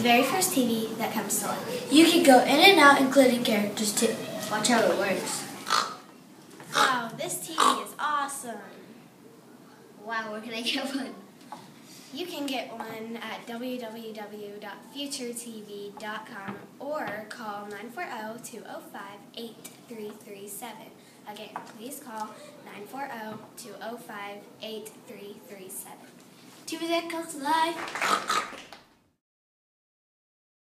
very first TV that comes to life. You can go in and out, including characters too. Watch how it works. Wow, this TV is awesome. Wow, where can I get one? You can get one at www.futuretv.com or call 940-205-8337. Again, please call 940-205-8337. TV that comes to life.